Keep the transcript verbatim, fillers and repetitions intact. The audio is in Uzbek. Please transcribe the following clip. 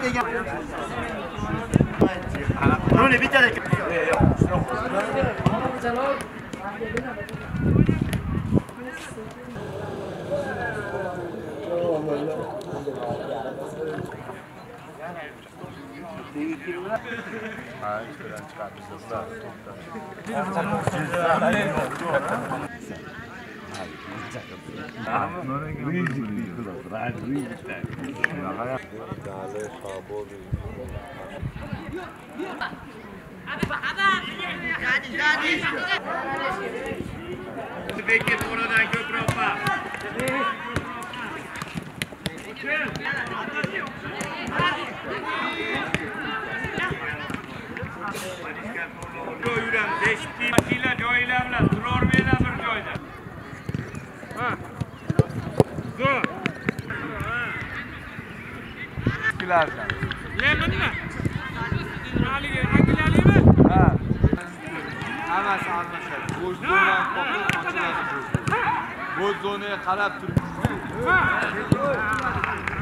degan. Roli bitar ekan. Ha, işten çıkartmışlar. Bekir oradan Köprüpa. Joyuram, beşti makina joylamlar, turor bilan bir joyda. Ha. Zo. Kilardan. Leminmi? Haliga angilalimi? Ha. Hammasi almashadi. Bo'sh zonadan qo'yib ochiladi. Bo'sh zonaga qarab turibsiz.